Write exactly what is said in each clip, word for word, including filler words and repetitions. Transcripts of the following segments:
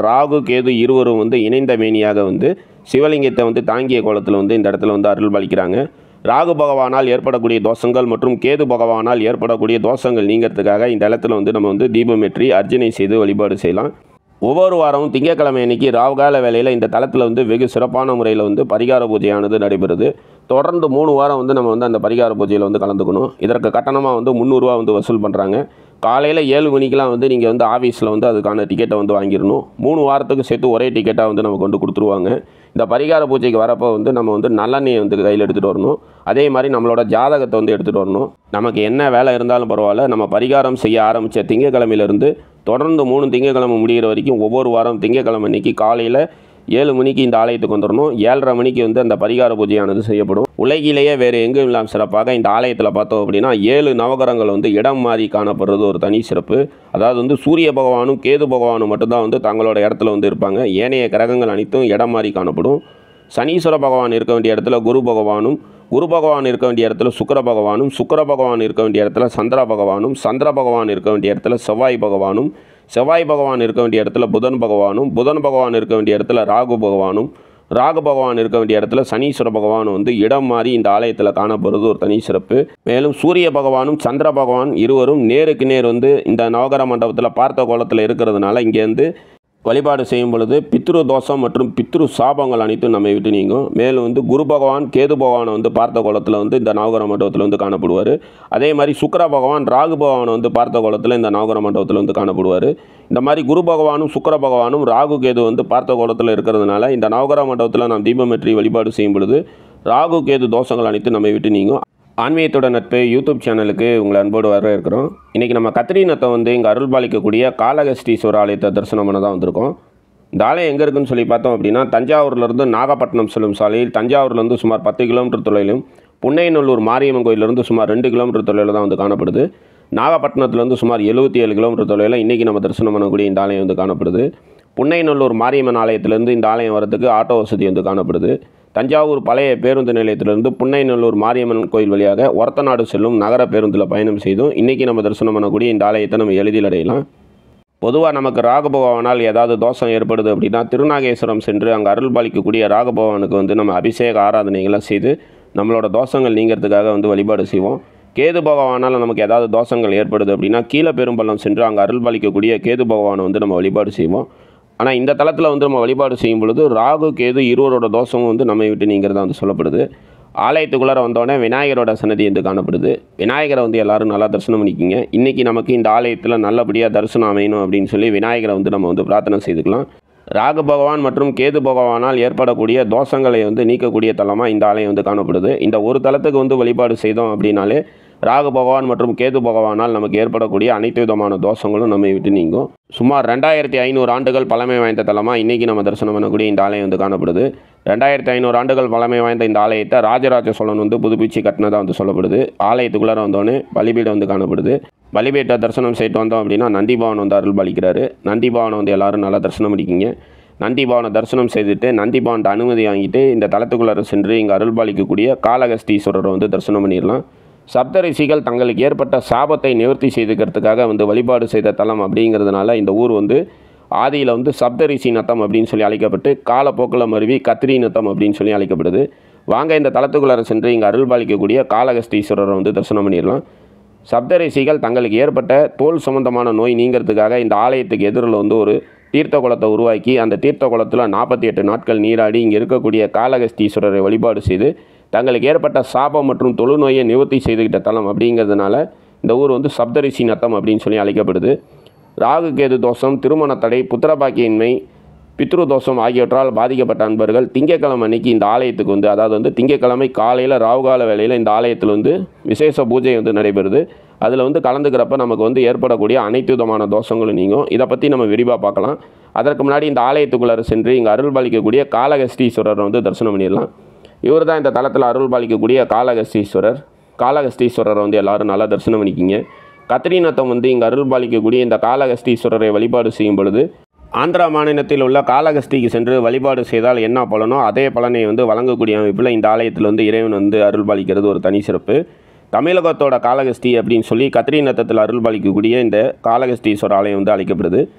ராகு கேது இருவரும் வந்து இணைந்த மேனியாக வந்து சிவலிங்கத்தை வந்து தாங்கிய கோலத்தில் வந்து இந்த இடத்துல வந்து அருள் பாலிக்கிறாங்க. ராகு பகவானால் ஏற்படக்கூடிய தோஷங்கள் மற்றும் கேது பகவானால் ஏற்படக்கூடிய தோஷங்கள் நீங்கிறதுக்காக இந்த இடத்துல வந்து நம்ம வந்து தீபமேற்றி அர்ச்சனை செய்து வழிபாடு செய்யலாம். ஒவ்வொரு வாரமும் திங்கட்கிழமை அன்னைக்கு ராவுகால வேளையில் இந்த தளத்தில் வந்து வெகு சிறப்பான முறையில் வந்து பரிகார பூஜையானது நடைபெறுது. தொடர்ந்து மூணு வாரம் வந்து நம்ம வந்து அந்த பரிகார பூஜையில் வந்து கலந்துக்கணும். இதற்கு கட்டணமாக வந்து முந்நூறுரூவா வந்து வசூல் பண்ணுறாங்க. காலையில் ஏழு மணிக்கெலாம் வந்து நீங்கள் வந்து ஆஃபீஸில் வந்து அதுக்கான டிக்கெட்டை வந்து வாங்கிடணும். மூணு வாரத்துக்கு சேர்த்து ஒரே டிக்கெட்டாக வந்து நம்ம கொண்டு கொடுத்துருவாங்க. இந்த பரிகார பூஜைக்கு வரப்போ வந்து நம்ம வந்து நல்லெண்ணெயை வந்து கையில் எடுத்துகிட்டு வரணும். அதே மாதிரி நம்மளோட ஜாதகத்தை வந்து எடுத்துகிட்டு வரணும். நமக்கு என்ன வேலை இருந்தாலும் பரவாயில்ல, நம்ம பரிகாரம் செய்ய ஆரம்பித்த திங்கக்கிழமையிலேருந்து தொடர்ந்து மூணு திங்கக்கிழமை முடிகிற வரைக்கும் ஒவ்வொரு வாரம் திங்கக்கிழமை அன்றைக்கி காலையில் ஏழு மணிக்கு இந்த ஆலயத்துக்கு வந்துடணும். ஏழரை மணிக்கு வந்து அந்த பரிகார பூஜையானது செய்யப்படும். உலகிலேயே வேறு எங்கும் இல்லாமல் சிறப்பாக இந்த ஆலயத்தில் பார்த்தோம் அப்படின்னா ஏழு நவகிரகங்கள் வந்து இடம் மாறி காணப்படுறது ஒரு தனி சிறப்பு. அதாவது வந்து சூரிய பகவானும் கேது பகவானும் மட்டும்தான் வந்து தங்களோட இடத்துல வந்து இருப்பாங்க. ஏனைய கிரகங்கள் அனைத்தும் இடம் மாறி காணப்படும். சனீஸ்வர பகவான் இருக்க வேண்டிய இடத்துல குரு பகவானும், குரு பகவான் இருக்க வேண்டிய இடத்துல சுக்கிர பகவானும், சுக்கிர பகவான் இருக்க வேண்டிய இடத்துல சந்திர பகவானும், சந்திர பகவான் இருக்க வேண்டிய இடத்துல செவ்வாய் பகவானும், செவ்வாய் பகவான் இருக்க வேண்டிய இடத்துல புதன் பகவானும், புதன் பகவான் இருக்க வேண்டிய இடத்துல ராகு பகவானும், ராகு பகவான் இருக்க வேண்டிய இடத்துல சனீஸ்வர பகவான் வந்து இடம் மாறி இந்த ஆலயத்தில் காணப்படுறது ஒரு தனி சிறப்பு. மேலும் சூரிய பகவானும் சந்திர பகவான் இருவரும் நேருக்கு நேர் வந்து இந்த நவகிரக மண்டபத்தில் பார்த்த கோலத்தில் இருக்கிறதுனால இங்கேருந்து வழிபாடு செய்யும் பொழுது பித்ரு தோஷம் மற்றும் பித்ரு சாபங்கள் அனைத்தும் நம்மை விட்டு நீங்கும். மேலும் வந்து குரு பகவான் கேது பகவானை வந்து பார்த்த கோலத்தில் வந்து இந்த நவகிரக மண்டபத்தில் வந்து காணப்படுவார். அதே மாதிரி சுக்கிர பகவான் ராகு பகவானை வந்து பார்த்த கோலத்தில் இந்த நவகிரக மண்டபத்தில் வந்து காணப்படுவார். இந்த மாதிரி குரு பகவானும் சுக்கிர பகவானும் ராகு கேது வந்து பார்த்த கோலத்தில் இருக்கிறதுனால இந்த நவகிரக மண்டபத்தில் நாம் தீபமேற்றி வழிபாடு செய்யும் பொழுது ராகு கேது தோஷங்கள் அனைத்தும் நம்மை விட்டு நீங்கும். ஆன்மீகத்தோட நட்பு யூடியூப் சேனலுக்கு உங்களை அன்போடு வரவேற்கிறோம். இன்றைக்கி நம்ம கத்திரிநத்தை வந்து இங்கே அருள் பாலிக்கக்கூடிய காளகஸ்தீஸ்வரர் ஆலயத்தை தரிசனம் பண்ண தான் வந்திருக்கோம். இந்த ஆலயம் எங்கே இருக்குன்னு சொல்லி பார்த்தோம் அப்படின்னா தஞ்சாவூர்லேருந்து நாகப்பட்டினம் செல்லும் சாலையில் தஞ்சாவூர்லேருந்து சுமார் பத்து கிலோமீட்டர் தொலைவிலும், புன்னைநல்லூர் மாரியம்மன் கோயிலிருந்து சுமார் ரெண்டு கிலோமீட்டர் தொலைவில் தான் வந்து காணப்படுது. நாகப்பட்டினத்துலேருந்து சுமார் எழுபத்தி ஏழு கிலோமீட்டர் தொலைவில் இன்றைக்கி நம்ம தரிசனம் பண்ணக்கூடிய இந்த ஆலயம் வந்து காணப்படுது. புன்னைநல்லூர் மாரியம்மன் ஆலயத்திலேருந்து இந்த ஆலயம் வரதுக்கு ஆட்டோ வசதி வந்து காணப்படுது. தஞ்சாவூர் பழைய பேருந்து நிலையத்திலிருந்து புன்னைநல்லூர் மாரியம்மன் கோயில் வழியாக ஒரத்தநாடு செல்லும் நகர பேருந்தில் பயணம் செய்தும் இன்றைக்கி நம்ம தரிசனம் பண்ணக்கூடிய இந்த ஆலயத்தை நம்ம எளிதில் அடையலாம். பொதுவாக நமக்கு ராகபகவானால் ஏதாவது தோஷம் ஏற்படுது அப்படின்னா திருநாகேஸ்வரம் சென்று அங்கே அருள் பாலிக்கக்கூடிய ராகபகவானுக்கு வந்து நம்ம அபிஷேக ஆராதனைகளை செய்து நம்மளோட தோஷங்கள் நீங்கிறதுக்காக வந்து வழிபாடு செய்வோம். கேது பகவானால் நமக்கு ஏதாவது தோஷங்கள் ஏற்படுது அப்படின்னா கீழே பெரும்பள்ளம் சென்று அங்கே அருள் பாலிக்கக்கூடிய கேது பகவானை வந்து நம்ம வழிபாடு செய்வோம். ஆனால் இந்த தளத்தில் வந்து நம்ம வழிபாடு செய்யும் பொழுது ராகு கேது இருவரோட தோஷமும் வந்து நம்மை விட்டு நீங்கிறதா வந்து சொல்லப்படுது. ஆலயத்துக்குள்ளார வந்தோடனே விநாயகரோட சன்னதி வந்து காணப்படுது. விநாயகரை வந்து எல்லோரும் நல்லா தரிசனம் பண்ணிக்கிங்க. இன்றைக்கி நமக்கு இந்த ஆலயத்தில் நல்லபடியாக தரிசனம் அமையணும் அப்படின்னு சொல்லி விநாயகரை வந்து நம்ம வந்து பிரார்த்தனை செய்துக்கலாம். ராகு பகவான் மற்றும் கேது பகவானால் ஏற்படக்கூடிய தோஷங்களை வந்து நீக்கக்கூடிய தலமாக இந்த ஆலயம் வந்து காணப்படுது. இந்த ஒரு தலத்துக்கு வந்து வழிபாடு செய்தோம் அப்படின்னாலே ராகு பகவான் மற்றும் கேது பகவானால் நமக்கு ஏற்படக்கூடிய அனைத்து விதமான தோஷங்களும் நம்மை விட்டு நீங்கும். சுமார் ரெண்டாயிரத்தி ஐநூறு ஆண்டுகள் பழமை வாய்ந்த தலமாக இன்றைக்கி நம்ம தரிசனம் பண்ணக்கூடிய இந்த ஆலயம் வந்து காணப்படுது. ரெண்டாயிரத்தி ஐநூறு ஆண்டுகள் பழமை வாய்ந்த இந்த ஆலயத்தை ராஜராஜ சோழன் வந்து புதுப்பிச்சு கட்டினதாக வந்து சொல்லப்படுது. ஆலயத்துக்குள்ளார வந்தோடனே பலிபீடம் வந்து காணப்படுது. பலிபீட்டை தரிசனம் செய்துட்டு வந்தோம் அப்படின்னா நந்தி பவன் வந்து அருள் பாலிக்கிறாரு. நந்தி பவனை வந்து எல்லோரும் நல்லா தரிசனம் பண்ணிக்கிங்க. நந்தி பவனை தரிசனம் செய்துட்டு நந்தி பவன்ட்ட அனுமதி வாங்கிட்டு இந்த தலத்துக்குள்ளார சென்று இங்கே அருள் பாலிக்கக்கூடிய காளகஸ்தீஸ்வரரை வந்து தரிசனம் பண்ணிடலாம். சப்தரிஷிகள் தங்களுக்கு ஏற்பட்ட சாபத்தை நிவர்த்தி செய்துக்கிறதுக்காக வந்து வழிபாடு செய்த தலம் அப்படிங்கிறதுனால இந்த ஊர் வந்து ஆதியில் வந்து சப்தரிஷி நத்தம் அப்படின்னு சொல்லி அழைக்கப்பட்டு காலப்போக்கில் மருவி கத்திரி நத்தம் அப்படின்னு சொல்லி அழைக்கப்படுது. வாங்க இந்த தலத்துக்குள்ளார சென்று இங்கே அருள் பாலிக்கக்கூடிய காளகஸ்தீஸ்வரரை வந்து தரிசனம் பண்ணிடலாம். சப்தரிஷிகள் தங்களுக்கு ஏற்பட்ட தோல் சம்பந்தமான நோய் நீங்கிறதுக்காக இந்த ஆலயத்துக்கு எதிரில் வந்து ஒரு தீர்த்த குளத்தை உருவாக்கி அந்த தீர்த்த குளத்தில் நாற்பத்தி எட்டு நாட்கள் நீராடி இங்கே இருக்கக்கூடிய காளகஸ்தீஸ்வரரை வழிபாடு செய்து தங்களுக்கு ஏற்பட்ட சாபம் மற்றும் தொழுநோயை நிவர்த்தி செய்துக்கிட்ட தலம் அப்படிங்கிறதுனால இந்த ஊர் வந்து சப்தரிஷி நத்தம் அப்படின்னு சொல்லி அழைக்கப்படுது. ராகு கேது தோஷம், திருமண தடை, புத்திரபாக்கியின்மை, பித்ரு தோஷம் ஆகியவற்றால் பாதிக்கப்பட்ட அன்பர்கள் திங்கட்கிழமை அன்னைக்கு இந்த ஆலயத்துக்கு வந்து அதாவது வந்து திங்கட்கிழமை காலையில் ராவுகால வேளையில் இந்த ஆலயத்தில் வந்து விசேஷ பூஜை வந்து நடைபெறுது. அதில் வந்து கலந்துக்கிறப்ப நமக்கு வந்து ஏற்படக்கூடிய அனைத்து விதமான தோஷங்களும் நீங்கும். இதை பற்றி நம்ம விரிவாக பார்க்கலாம். அதற்கு முன்னாடி இந்த ஆலயத்துக்குள்ளார சென்று இங்கே அருள் பாலிக்கக்கூடிய காளகஸ்தீஸ்வரரை வந்து தரிசனம் பண்ணிடலாம். இவர் தான் இந்த தலத்தில் அருள் பாலிக்கக்கூடிய காளகஸ்தீஸ்வரர். காளகஸ்தீஸ்வரரை வந்து எல்லோரும் நல்லா தரிசனம் பண்ணிக்கிங்க. கத்திரிநத்தம் வந்து இங்கே அருள் பாலிக்கக்கூடிய இந்த காளகஸ்தீஸ்வரரை வழிபாடு செய்யும் பொழுது ஆந்திரா மாநிலத்தில் உள்ள காளகஸ்திக்கு சென்று வழிபாடு செய்தால் என்ன பலனோ அதே பலனை வந்து வழங்கக்கூடிய அமைப்பில் இந்த ஆலயத்தில் வந்து இறைவன் வந்து அருள் பாலிக்கிறது ஒரு தனி சிறப்பு. தமிழகத்தோட காளகஸ்தி அப்படின்னு சொல்லி கத்திரிநத்தத்தில் அருள் பாலிக்கக்கூடிய இந்த காளகஸ்தீஸ்வரர் ஆலயம் வந்து அழைக்கப்படுது.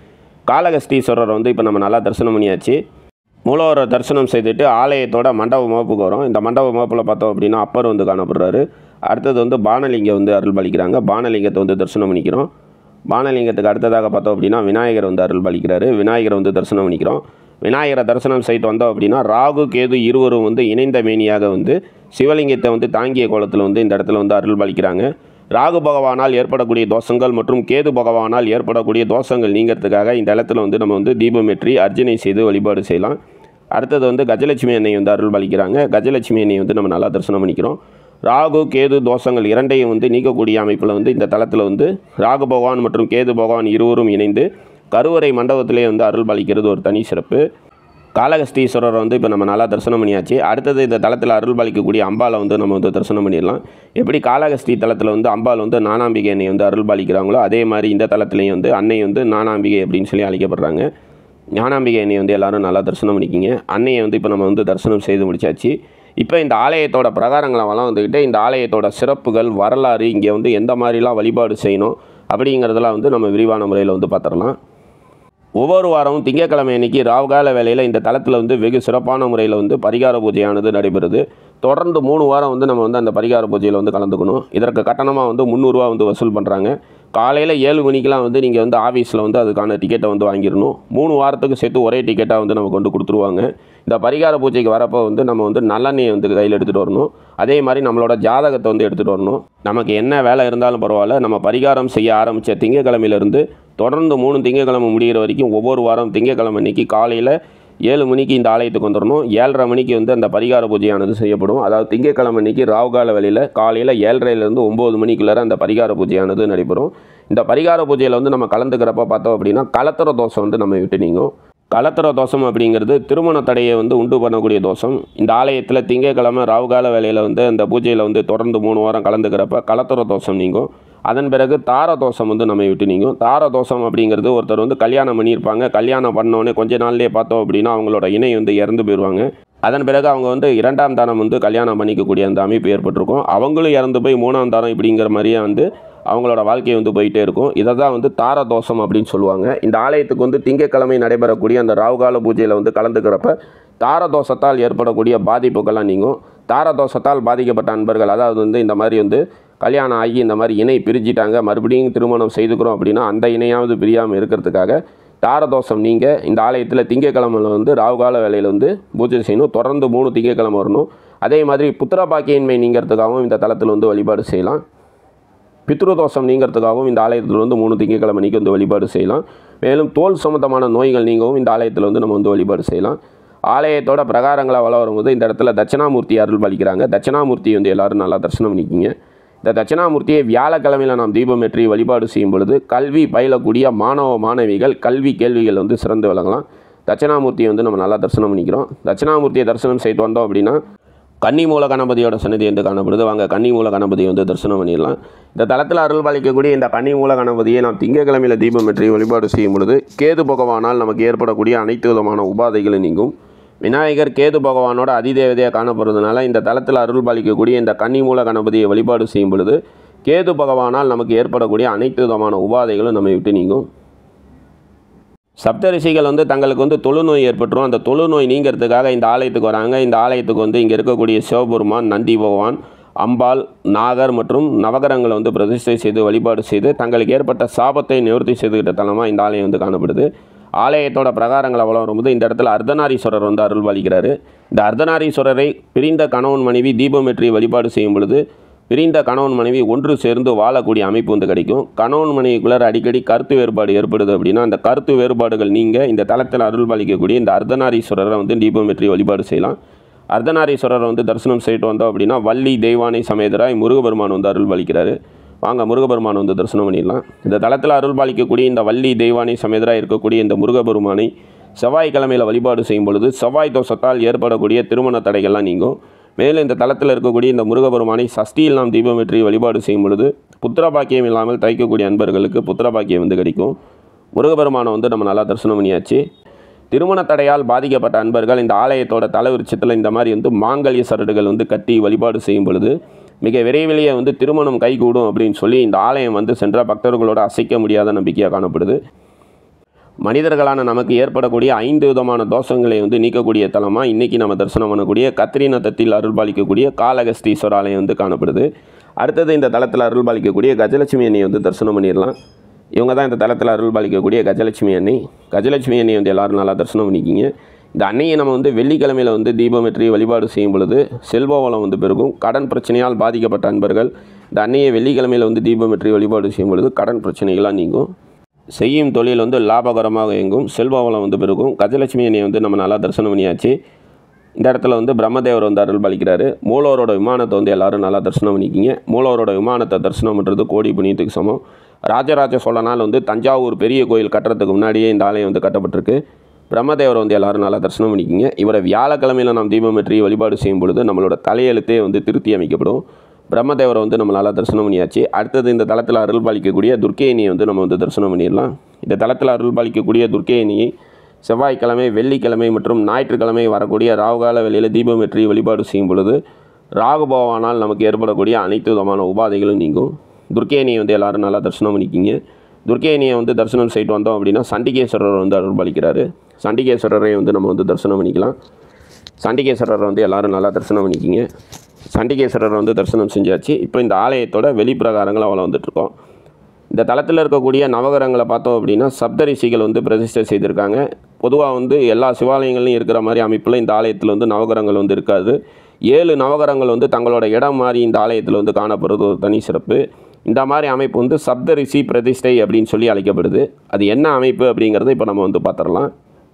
காளகஸ்தீஸ்வரரை வந்து இப்போ நம்ம நல்லா தரிசனம் பண்ணியாச்சு. மூலவரை தரிசனம் செய்துட்டு ஆலயத்தோட மண்டப முகப்புக்கு வரும். இந்த மண்டப முகப்பில் பார்த்தோம் அப்படின்னா அப்பர் வந்து காணப்படுறாரு. அடுத்தது வந்து பானலிங்கம் வந்து அருள் பாலிக்கிறாங்க. பானலிங்கத்தை வந்து தரிசனம் பண்ணிக்கிறோம். பானலிங்கத்துக்கு அடுத்ததாக பார்த்தோம் அப்படின்னா விநாயகர் வந்து அருள் பாலிக்கிறாரு. விநாயகரை வந்து தரிசனம் பண்ணிக்கிறோம். விநாயகரை தரிசனம் செய்து வந்தோம் அப்படின்னா ராகு கேது இருவரும் வந்து இணைந்த மேனியாக வந்து சிவலிங்கத்தை வந்து தாங்கிய கோலத்தில் வந்து இந்த இடத்துல வந்து அருள் பாலிக்கிறாங்க. ராகு பகவானால் ஏற்படக்கூடிய தோஷங்கள் மற்றும் கேது பகவானால் ஏற்படக்கூடிய தோஷங்கள் நீங்கிறதுக்காக இந்த இடத்துல வந்து நம்ம வந்து தீபமேற்றி அர்ச்சனை செய்து வழிபாடு செய்யலாம். அடுத்தது வந்து கஜலட்சுமி அன்னை வந்து அருள் பாலிக்கிறாங்க. கஜலட்சுமி அன்னை வந்து நம்ம நல்லா தரிசனம் பண்ணிக்கிறோம். ராகு கேது தோஷங்கள் இரண்டையும் வந்து நீக்கக்கூடிய அமைப்பில் வந்து இந்த தளத்தில் வந்து ராகு பகவான் மற்றும் கேது பகவான் இருவரும் இணைந்து கருவறை மண்டபத்திலே வந்து அருள் பாலிக்கிறது ஒரு தனி சிறப்பு. காளகஸ்தீஸ்வரரை வந்து இப்போ நம்ம நல்லா தரிசனம் பண்ணியாச்சு. அடுத்தது இந்த தளத்தில் அருள் பாலிக்கக்கூடிய அம்பாலை வந்து நம்ம வந்து தரிசனம் பண்ணிடலாம். எப்படி காளகஸ்தி தளத்தில் வந்து அம்பாள் வந்து ஞானாம்பிகை அன்னை வந்து அருள் பாலிக்கிறாங்களோ அதே மாதிரி இந்த தளத்துலேயும் வந்து அன்னை வந்து ஞானாம்பிகை அப்படின்னு சொல்லி அழைக்கப்படுறாங்க. ஞானாம்பிகை அன்னை வந்து எல்லோரும் நல்லா தரிசனம் பண்ணிக்கிங்க. அன்னையை வந்து இப்போ நம்ம வந்து தரிசனம் செய்து முடிச்சாச்சு. இப்போ இந்த ஆலயத்தோட பிரகாரங்களை வளம் வந்துக்கிட்டு இந்த ஆலயத்தோட சிறப்புகள் வரலாறு இங்கே வந்து எந்த மாதிரிலாம் வழிபாடு செய்யணும் அப்படிங்கிறதெல்லாம் வந்து நம்ம விரிவான முறையில் வந்து பார்த்துடலாம். ஒவ்வொரு வாரமும் திங்கட்கிழமை அன்னைக்கு ராவுகால வேளையில் இந்த தளத்தில் வந்து வெகு சிறப்பான முறையில் வந்து பரிகார பூஜையானது நடைபெறுது. தொடர்ந்து மூணு வாரம் வந்து நம்ம வந்து அந்த பரிகார பூஜையில் வந்து கலந்துக்கணும். இதற்கு கட்டணமாக வந்து முந்நூறுரூவா வந்து வசூல் பண்ணுறாங்க. காலையில் ஏழு மணிக்கெலாம் வந்து நீங்கள் வந்து ஆஃபீஸில் வந்து அதுக்கான டிக்கெட்டை வந்து வாங்கிடணும். மூணு வாரத்துக்கு சேர்த்து ஒரே டிக்கெட்டாக வந்து நமக்கு வந்து கொடுத்துருவாங்க. இந்த பரிகார பூஜைக்கு வரப்போ வந்து நம்ம வந்து நல்லெண்ணெயை வந்து கையில் எடுத்துகிட்டு வரணும். அதே மாதிரி நம்மளோட ஜாதகத்தை வந்து எடுத்துகிட்டு வரணும். நமக்கு என்ன வேலை இருந்தாலும் பரவாயில்ல, நம்ம பரிகாரம் செய்ய ஆரம்பித்த திங்கக்கிழமையிலேருந்து தொடர்ந்து மூணு திங்கக்கிழமை முடிகிற வரைக்கும் ஒவ்வொரு வாரம் திங்கக்கிழமை அன்றைக்கி காலையில் ஏழு மணிக்கு இந்த ஆலயத்துக்கு வந்துடணும். ஏழரை மணிக்கு வந்து அந்த பரிகார பூஜையானது செய்யப்படும். அதாவது திங்கக்கிழமை அன்றைக்கி ராவுகால வேளையில் காலையில் ஏழரைலேருந்து ஒம்பது மணிக்குள்ளே அந்த பரிகார பூஜையானது நடைபெறும். இந்த பரிகார பூஜையில் வந்து நம்ம கலந்துக்கிறப்ப பார்த்தோம் அப்படின்னா கலத்திர தோஷம் வந்து நம்ம விட்டு நீங்கும். கலத்திர தோஷம் அப்படிங்கிறது திருமண தடையை வந்து உண்டு பண்ணக்கூடிய தோஷம். இந்த ஆலயத்தில் திங்கக்கிழமை ராவுகால வேளையில் வந்து அந்த பூஜையில் வந்து தொடர்ந்து மூணு வாரம் கலந்துக்கிறப்ப கலத்திர தோஷம் நீங்கும். அதன் பிறகு தார தோஷம் வந்து நம்ம விட்டு நீங்கும். தார தோஷம் அப்படிங்கிறது ஒருத்தர் வந்து கல்யாணம் பண்ணியிருப்பாங்க. கல்யாணம் பண்ணோடனே கொஞ்ச நாள்லேயே பார்த்தோம் அப்படின்னா அவங்களோட இணை வந்து இறந்து போயிடுவாங்க. அதன் பிறகு அவங்க வந்து இரண்டாம் தானம் வந்து கல்யாணம் பண்ணிக்கக்கூடிய அந்த அமைப்பு ஏற்பட்டிருக்கும். அவங்களும் இறந்து போய் மூணாம் தானம் இப்படிங்கிற மாதிரியே வந்து அவங்களோட வாழ்க்கை வந்து போயிட்டே இருக்கும். இதை தான் வந்து தார தோஷம் அப்படின்னு சொல்லுவாங்க. இந்த ஆலயத்துக்கு வந்து திங்கக்கிழமை நடைபெறக்கூடிய அந்த ராவுகால பூஜையில் வந்து கலந்துக்கிறப்ப தார தோஷத்தால் ஏற்படக்கூடிய பாதிப்புகள்லாம் நீங்கும். தார தோஷத்தால் பாதிக்கப்பட்ட அன்பர்கள், அதாவது வந்து இந்த மாதிரி வந்து கல்யாணம் ஆகி இந்த மாதிரி இணை பிரிஞ்சிட்டாங்க, மறுபடியும் திருமணம் செய்துக்கிறோம் அப்படின்னா அந்த இணையாவது பிரியாமல் இருக்கிறதுக்காக தாரதோஷம் நீங்கள் இந்த ஆலயத்தில் திங்கக்கிழமையில் வந்து ராவுகால வேலையில் வந்து பூஜை செய்யணும். தொடர்ந்து மூணு திங்கக்கிழமை வரணும். அதே மாதிரி புத்திர பாக்கியின்மை நீங்கிறதுக்காகவும் இந்த தலத்தில் வந்து வழிபாடு செய்யலாம். பித்ருதோஷம் நீங்கிறதுக்காகவும் இந்த ஆலயத்தில் வந்து மூணு திங்கக்கிழமை அன்றைக்கி வந்து வழிபாடு செய்யலாம். மேலும் தோல் சம்மந்தமான நோய்கள் நீங்கவும் இந்த ஆலயத்தில் வந்து நம்ம வந்து வழிபாடு செய்யலாம். ஆலயத்தோட பிரகாரங்களை வள வரும்போது இந்த இடத்துல தட்சிணாமூர்த்தி அருள் பாலிக்கிறாங்க. தட்சிணாமூர்த்தி வந்து எல்லோரும் நல்லா தரிசனம் பண்ணிக்கிங்க. இந்த தட்சிணாமூர்த்தியை வியாழக்கிழமையில் நாம் தீபமேற்றி வழிபாடு செய்யும் பொழுது கல்வி பயிலக்கூடிய மாணவ மாணவிகள் கல்வி கேள்விகள் வந்து சிறந்து விளங்கலாம். தட்சிணாமூர்த்தியை வந்து நம்ம நல்லா தரிசனம் பண்ணிக்கிறோம். தட்சிணாமூர்த்தியை தரிசனம் செய்து வந்தோம் அப்படின்னா கன்னிமூல கணபதியோட சன்னதி வந்து காணப்படுது. வாங்க கன்னிமூல கணபதியை வந்து தரிசனம் பண்ணிடலாம். இந்த தலத்தில் அருள் பாலிக்கக்கூடிய இந்த கன்னிமூல கணபதியை நாம் திங்கக்கிழமையில் தீபமேற்றி வழிபாடு செய்யும் பொழுது கேது பகவானால் நமக்கு ஏற்படக்கூடிய அனைத்து விதமான உபாதைகளும் நீங்கும். விநாயகர் கேது பகவானோட அதிதேவதையாக காணப்படுறதுனால இந்த தலத்தில் அருள் பாலிக்கக்கூடிய இந்த கன்னிமூல கணபதியை வழிபாடு செய்யும் பொழுது கேது பகவானால் நமக்கு ஏற்படக்கூடிய அனைத்து விதமான உபாதைகளும் நம்மை விட்டு நீங்கும். சப்தரிஷிகள் வந்து தங்களுக்கு வந்து தொழுநோய் ஏற்பட்டுரும். அந்த தொழுநோய் நீங்கிறதுக்காக இந்த ஆலயத்துக்கு வராங்க. இந்த ஆலயத்துக்கு வந்து இங்கே இருக்கக்கூடிய சிவபெருமான், நந்தி பகவான், அம்பாள், நாகர் மற்றும் நவகரங்களை வந்து பிரதிஷ்டை செய்து வழிபாடு செய்து தங்களுக்கு ஏற்பட்ட சாபத்தை நிவர்த்தி செய்துகிட்ட தலமாக இந்த ஆலயம் வந்து காணப்படுது. ஆலயத்தோட பிரகாரங்களை வளம் வரும்போது இந்த இடத்துல அர்த்தநாரீஸ்வரர் வந்து அருள் பாலிக்கிறாரு. இந்த அர்த்தநாரீஸ்வரரை பிரிந்த கணவன் மனைவி தீபமேற்றி வழிபாடு செய்யும் பொழுது பிரிந்த கணவன் மனைவி ஒன்று சேர்ந்து வாழக்கூடிய அமைப்பு வந்து கிடைக்கும். கணவன் மனைவிக்குள்ளார அடிக்கடி கருத்து வேறுபாடு ஏற்படுது அப்படின்னா அந்த கருத்து வேறுபாடுகள் நீங்கள் இந்த தலத்தில் அருள் பாலிக்கக்கூடிய இந்த அர்த்தநாரீஸ்வரரை வந்து தீபமேற்றி வழிபாடு செய்யலாம். அர்த்தநாரீஸ்வரரை வந்து தரிசனம் செய்துட்டு வந்தோம் அப்படின்னா வள்ளி தெய்வானை சமேதராய் முருகபெருமான் வந்து அருள் பாலிக்கிறாரு. வாங்க முருகபெருமான் வந்து தரிசனம் பண்ணிடலாம். இந்த தலத்தில் அருள் பாலிக்கக்கூடிய இந்த வள்ளி தெய்வானை சமேதராக இருக்கக்கூடிய இந்த முருகபெருமானை செவ்வாய்க்கிழமையில் வழிபாடு செய்யும் பொழுது செவ்வாய் தோஷத்தால் ஏற்படக்கூடிய திருமண தடைகள்லாம் நீங்கும். மேலும் இந்த தலத்தில் இருக்கக்கூடிய இந்த முருகபெருமானை சஷ்டியில் நாம் தீபமேற்றி வழிபாடு செய்யும் பொழுது புத்திர பாக்கியம் இல்லாமல் தைக்கக்கூடிய அன்பர்களுக்கு புத்திர பாக்கியம் வந்து கிடைக்கும். முருகபெருமானை வந்து நம்ம நல்லா தரிசனம் பண்ணியாச்சு. திருமண தடையால் பாதிக்கப்பட்ட அன்பர்கள் இந்த ஆலயத்தோட தலைவிருச்சத்தில் இந்த மாதிரி வந்து மாங்கல்ய சரடுகள் வந்து கட்டி வழிபாடு செய்யும் பொழுது மிக விரைவிலேயே வந்து திருமணம் கைகூடும் அப்படின்னு சொல்லி இந்த ஆலயம் வந்து சென்ற பக்தர்களோட அசைக்க முடியாத நம்பிக்கையாக காணப்படுது. மனிதர்களான நமக்கு ஏற்படக்கூடிய ஐந்து விதமான தோஷங்களை வந்து நீக்கக்கூடிய தலமாக இன்றைக்கி நம்ம தரிசனம் பண்ணக்கூடிய கத்திரிநத்தத்தில் அருள்பாலிக்கக்கூடிய காளகஸ்தீஸ்வரர் ஆலயம் வந்து காணப்படுது. அடுத்தது இந்த தலத்தில் அருள்பாலிக்கக்கூடிய கஜலட்சுமி அன்னை வந்து தரிசனம் பண்ணிடலாம். இவங்க தான் இந்த தலத்தில் அருள்பாலிக்கக்கூடிய கஜலட்சுமி அன்னை. கஜலட்சுமி அன்னை வந்து எல்லோரும் நல்லா தரிசனம் பண்ணிக்கிங்க. இந்த அன்னையை நம்ம வந்து வெள்ளிக்கிழமையில் வந்து தீபமேற்றி வழிபாடு செய்யும் பொழுது செல்வ வளம் வந்து பெருகும். கடன் பிரச்சனையால் பாதிக்கப்பட்ட அன்பர்கள் இந்த அன்னையை வெள்ளிக்கிழமையில் வந்து தீபமேற்றி வழிபாடு செய்யும் பொழுது கடன் பிரச்சனைகளாக நீங்கும். செய்யும் தொழில் வந்து லாபகரமாக இயங்கும். செல்வ வளம் வந்து பெருகும். கஜலட்சுமி அன்னையை வந்து நம்ம நல்லா தரிசனம் பண்ணியாச்சு. இந்த இடத்துல வந்து பிரம்மதேவர் வந்து அருள் பாலிக்கிறாரு. மூலவரோட விமானத்தை வந்து எல்லோரும் நல்லா தரிசனம் பண்ணிக்கிங்க. மூலவரோட விமானத்தை தரிசனம் பண்ணுறது கோடி புண்ணியத்துக்கு சமம். ராஜராஜ சோழனால் வந்து தஞ்சாவூர் பெரிய கோயில் கட்டுறதுக்கு முன்னாடியே இந்த ஆலயம் வந்து கட்டப்பட்டிருக்கு. பிரம்மதேவர் வந்து எல்லோரும் நல்லா தரிசனம் பண்ணிக்கிங்க. இவரை வியாழக்கிழமையில் நாம் தீபமேற்றி வழிபாடு செய்யும் பொழுது நம்மளோட தலையெழுத்தே வந்து திருத்தி அமைக்கப்படும். பிரம்மதேவரை வந்து நம்ம நல்லா தரிசனம் பண்ணியாச்சு. அடுத்தது இந்த தலத்தில் அருள் பாலிக்கக்கூடிய துர்க்கையணியை வந்து நம்ம வந்து தரிசனம் பண்ணிடலாம். இந்த தலத்தில் அருள் பாலிக்கக்கூடிய துர்க்கையணியை செவ்வாய்க்கிழமை, வெள்ளிக்கிழமை மற்றும் ஞாயிற்றுக்கிழமை வரக்கூடிய ராகுகால வேளையில் தீபமேற்றி வழிபாடு செய்யும் பொழுது ராகு பகவானால் நமக்கு ஏற்படக்கூடிய அனைத்து விதமான உபாதைகளும் நீங்கும். துர்க்கையணியை வந்து எல்லோரும் நல்லா தரிசனம் பண்ணிக்கிங்க. துர்க்கையணியை வந்து தரிசனம் செய்து வந்தோம் அப்படின்னா சண்டிகேஸ்வரர் வந்து அருள் பாலிக்கிறாரு. சண்டிகேஸ்வரரை வந்து நம்ம வந்து தரிசனம் பண்ணிக்கலாம். சண்டிகேஸ்வரரை வந்து எல்லோரும் நல்லா தரிசனம் பண்ணிக்கிங்க. சண்டிகேஸ்வரர் வந்து தரிசனம் செஞ்சாச்சு. இப்போ இந்த ஆலயத்தோட வெளிப்பிரகாரங்கள் அவ்வளோ வந்துட்டுருக்கோம். இந்த தலத்தில் இருக்கக்கூடிய நவகிரகங்களை பார்த்தோம் அப்படின்னா சப்தரிஷிகள் வந்து பிரதிஷ்டை செய்திருக்காங்க. பொதுவாக வந்து எல்லா சிவாலயங்கள்லையும் இருக்கிற மாதிரி அமைப்பில் இந்த ஆலயத்தில் வந்து நவகிரகங்கள் வந்து இருக்காது. ஏழு நவகிரகங்கள் வந்து தங்களோட இடம் மாறி இந்த ஆலயத்தில் வந்து காணப்படுறது ஒரு தனி சிறப்பு. இந்த மாதிரி அமைப்பு வந்து சப்தரிஷி பிரதிஷ்டை அப்படின்னு சொல்லி அழைக்கப்படுது. அது என்ன அமைப்பு அப்படிங்கிறத இப்போ நம்ம வந்து பார்த்துடலாம்.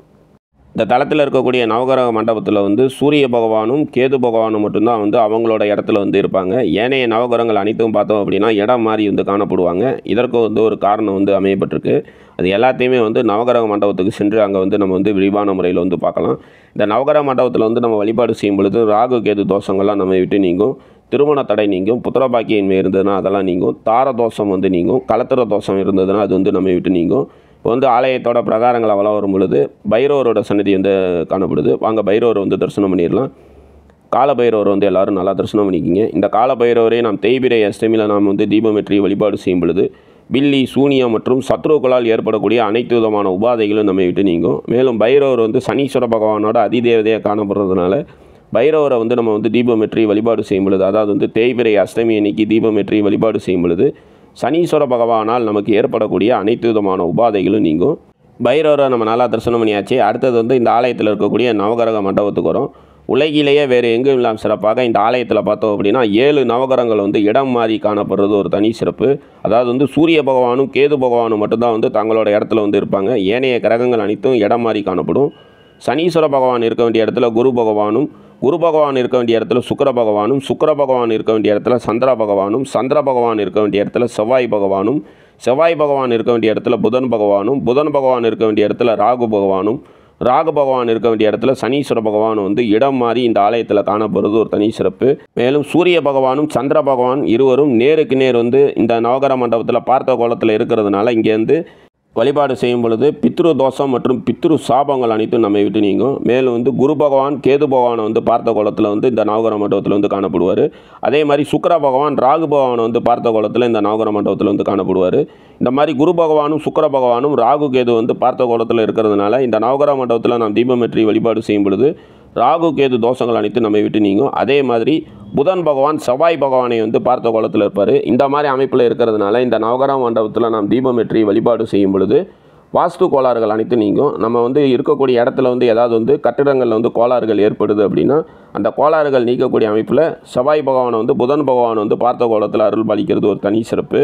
இந்த தலத்தில் இருக்கக்கூடிய நவகிரக மண்டபத்தில் வந்து சூரிய பகவானும் கேது பகவானும் மட்டும்தான் வந்து அவங்களோட இடத்துல வந்து இருப்பாங்க. ஏனைய நவகிரகங்கள் அனைத்தும் பார்த்தோம் அப்படின்னா இடம் மாறி வந்து காணப்படுவாங்க. இதற்கு வந்து ஒரு காரணம் வந்து அமையப்பட்டிருக்கு. அது எல்லாத்தையுமே வந்து நவகிரக மண்டபத்துக்கு சென்று அங்கே வந்து நம்ம வந்து விரிவான முறையில் வந்து பார்க்கலாம். இந்த நவகிரக மண்டபத்தில் வந்து நம்ம வழிபாடு செய்யும் பொழுது ராகு கேது தோஷங்கள்லாம் நம்ம விட்டு நீங்கும். திருமண தடை நீங்கும். புத்திரபாக்கியன்மை இருந்ததுன்னா அதெல்லாம் நீங்கும். தார தோஷம் வந்து நீங்கும். கலத்திர தோஷம் இருந்ததுன்னா அது வந்து நம்ம விட்டு நீங்கும். இப்போ வந்து ஆலயத்தோட பிரகாரங்கள் அவ்வளோ வரும் பொழுது பைரவரோட சன்னதி வந்து காணப்படுது. வாங்க பைரவரை வந்து தரிசனம் பண்ணிடலாம். கால பைரவர் வந்து எல்லோரும் நல்லா தரிசனம் பண்ணிக்கிங்க. இந்த கால பைரவரை நாம் தேய்பிரை அஷ்டமியில் நாம் வந்து தீபமேற்றி வழிபாடு செய்யும் பொழுது பில்லி, சூனியம் மற்றும் சத்ருக்களால் ஏற்படக்கூடிய அனைத்து விதமான உபாதைகளும் நம்ம விட்டு நீங்கும். மேலும் பைரவர் வந்து சனீஸ்வர பகவானோட அதிதேவதையாக காணப்படுறதுனால பைரவரை வந்து நம்ம வந்து தீபமேற்றி வழிபாடு செய்யும் பொழுது, அதாவது வந்து தேய்பிரை அஷ்டமி அன்னைக்கு தீபமேற்றி வழிபாடு செய்யும் பொழுது சனீஸ்வர பகவானால் நமக்கு ஏற்படக்கூடிய அனைத்து விதமான உபாதைகளும் நீங்கும். பைரவரை நம்ம நல்லா தரிசனம் பண்ணியாச்சு. அடுத்தது வந்து இந்த ஆலயத்தில் இருக்கக்கூடிய நவகிரக மண்டபத்துக்கு வரும். உலகிலேயே வேறு எங்கும் இல்லாமல் சிறப்பாக இந்த ஆலயத்தில் பார்த்தோம் அப்படின்னா ஏழு நவகிரகங்கள் வந்து இடம் மாறி காணப்படுறது ஒரு தனி சிறப்பு. அதாவது வந்து சூரிய பகவானும் கேது பகவானும் மட்டும்தான் வந்து தங்களோட இடத்துல வந்து இருப்பாங்க. ஏனைய கிரகங்கள் அனைத்தும் இடம் மாறி காணப்படும். சனீஸ்வர பகவான் இருக்க வேண்டிய இடத்துல குரு பகவானும், குரு பகவான் இருக்க வேண்டிய இடத்துல சுக்கிர பகவானும், சுக்கிர பகவான் இருக்க வேண்டிய இடத்துல சந்திர பகவானும், சந்திர பகவான் இருக்க வேண்டிய இடத்துல செவ்வாய் பகவானும், செவ்வாய் பகவான் இருக்க வேண்டிய இடத்துல புதன் பகவானும், புதன் பகவான் இருக்க வேண்டிய இடத்துல ராகு பகவானும், ராகு பகவான் இருக்க வேண்டிய இடத்துல சனீஸ்வர பகவான் வந்து இடம் மாறி இந்த ஆலயத்தில் காணப்படுறது ஒரு தனி சிறப்பு. மேலும் சூரிய பகவானும் சந்திர பகவான் இருவரும் நேருக்கு நேர் வந்து இந்த நவகிரக மண்டபத்தில் பார்த்த கோலத்தில் இருக்கிறதுனால இங்கேருந்து வழிபாடு செய்யும் பொழுது பித்ரு தோஷம் மற்றும் பித்ரு சாபங்கள் அனைத்தும் நம்ம விட்டு நீங்கும். மேலும் வந்து குரு பகவான் கேது பகவானை வந்து பார்த்த கோலத்தில் வந்து இந்த நவகிரக மண்டபத்தில் வந்து காணப்படுவார். அதே மாதிரி சுக்கிர பகவான் ராகு பகவானை வந்து பார்த்த கோலத்தில் இந்த நவகிரக மண்டபத்தில் வந்து காணப்படுவார். இந்த மாதிரி குரு பகவானும் சுக்கிர பகவானும் ராகு கேது வந்து பார்த்த கோலத்தில் இருக்கிறதுனால இந்த நவகிரக மண்டபத்தில் நாம் தீபமேற்றி வழிபாடு செய்யும் பொழுது ராகு கேது தோஷங்கள் அனைத்தும் நம்ம விட்டு நீங்கும். அதே மாதிரி புதன் பகவான் செவ்வாய் பகவானை வந்து பார்த்த கோலத்தில் இருப்பார். இந்த மாதிரி அமைப்பில் இருக்கிறதுனால இந்த நவகிரக மண்டபத்தில் நாம் தீபமேற்றி வழிபாடு செய்யும் பொழுது வாஸ்து கோளாறுகள் அனைத்தும் நீங்கும். நம்ம வந்து இருக்கக்கூடிய இடத்துல வந்து ஏதாவது வந்து கட்டிடங்களில் வந்து கோளாறுகள் ஏற்படுது அப்படின்னா அந்த கோளாறுகள் நீக்கக்கூடிய அமைப்பில் செவ்வாய் பகவானை வந்து புதன் பகவான் வந்து பார்த்த கோலத்தில் அருள் பாலிக்கிறது ஒரு தனி சிறப்பு.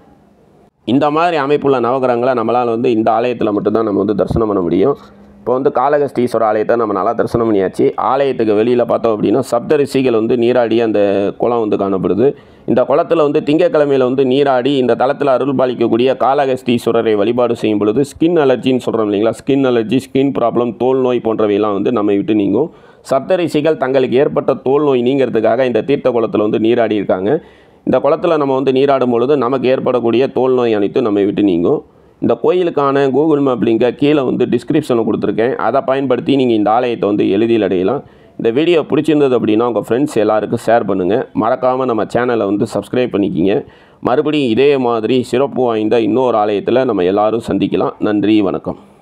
இந்த மாதிரி அமைப்புள்ள நவகிரகங்களை நம்மளால் வந்து இந்த ஆலயத்தில் மட்டும்தான் நம்ம வந்து தரிசனம் பண்ண முடியும். இப்போ வந்து காளகஸ்தீஸ்வரர் ஆலயத்தை நம்ம நல்லா தரிசனம் பண்ணியாச்சு. ஆலயத்துக்கு வெளியில் பார்த்தோம் அப்படின்னா சப்தரிஷிகள் வந்து நீராடி அந்த குளம் வந்து காணப்படுது. இந்த குளத்தில் வந்து திங்கக்கிழமையில் வந்து நீராடி இந்த தலத்தில் அருள் பாலிக்கக்கூடிய காளகஸ்தீஸ்வரரை வழிபாடு செய்யும் பொழுது ஸ்கின் அலர்ஜின்னு சொல்கிறோம் இல்லைங்களா, ஸ்கின் அலர்ஜி, ஸ்கின் ப்ராப்ளம், தோல் நோய் போன்றவையெல்லாம் வந்து நம்ம விட்டு நீங்கும். சப்தரிஷிகள் தங்களுக்கு ஏற்பட்ட தோல் நோய் நீங்கிறதுக்காக இந்த தீர்த்த குளத்தில் வந்து நீராடி இருக்காங்க. இந்த குளத்தில் நம்ம வந்து நீராடும் பொழுது நமக்கு ஏற்படக்கூடிய தோல் நோய் அனைத்தும் நம்ம விட்டு நீங்கும். இந்த கோயிலுக்கான கூகுள் மேப் லிங்கை கீழே வந்து டிஸ்கிரிப்ஷனில் கொடுத்துருக்கேன். அதை பயன்படுத்தி நீங்கள் இந்த ஆலயத்தை வந்து எளிதில் அடையலாம். இந்த வீடியோ பிடிச்சிருந்தது அப்படின்னா உங்கள் ஃப்ரெண்ட்ஸ் எல்லாருக்கும் ஷேர் பண்ணுங்கள். மறக்காமல் நம்ம சேனலை வந்து சப்ஸ்கிரைப் பண்ணிக்கிங்க. மறுபடியும் இதே மாதிரி சிறப்பு வாய்ந்த இன்னொரு ஆலயத்தில் நம்ம எல்லோரும் சந்திக்கலாம். நன்றி, வணக்கம்.